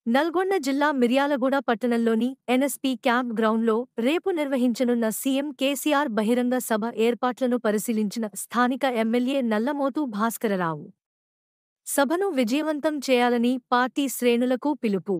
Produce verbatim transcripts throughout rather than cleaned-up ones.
నల్గొండ జిల్లా మిర్యాలగూడ పట్టణంలోని NSP camp గ్రౌండ్లో రేపు నిర్వహించనున్న సీఎం కేసీఆర్ బహిరంగ సభ ఏర్పాట్లను పరిశీలించిన స్థానిక ఎమ్మెల్యే నల్లమోతు భాస్కరరావు సభను విజయవంతం చేయాలని పార్టీ శ్రేణులకు పిలుపు.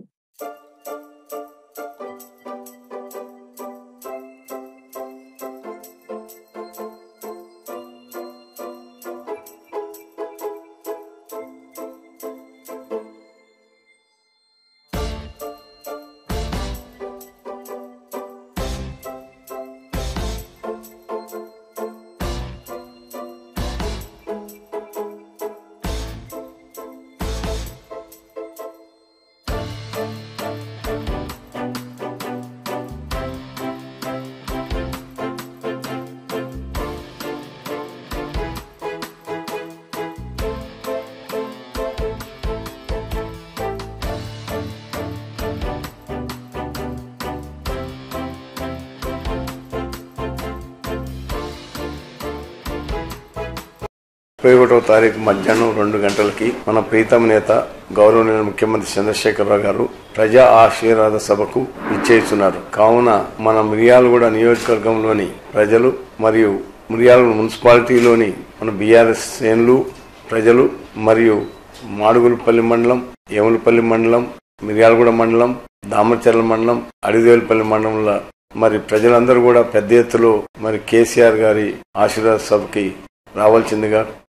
ముప్పై ఒకటవ తారీఖు మధ్యాహ్నం రెండు గంటలకి మన ప్రీతమ నేత గౌరవనీయ ముఖ్యమంత్రి చంద్రశేఖరరావు గారు ప్రజా ఆశీర్వాద సభకు ఇచ్చేస్తున్నారు. కావున మన మిర్యాలగూడ నియోజకవర్గంలోని ప్రజలు మరియు మిర్యాలగూడ మున్సిపాలిటీలోని మన బీఆర్ఎస్ శ్రేణులు ప్రజలు మరియు మాడుగులపల్లి మండలం, ఏములపల్లి మండలం, మిర్యాలగూడ మండలం, దామరచర్ల మండలం, అడిదేవులపల్లి మండలంలో మరి ప్రజలందరూ కూడా పెద్ద ఎత్తులో మరి కేసీఆర్ గారి ఆశీర్వాద సభకి రావాల్సిందిగా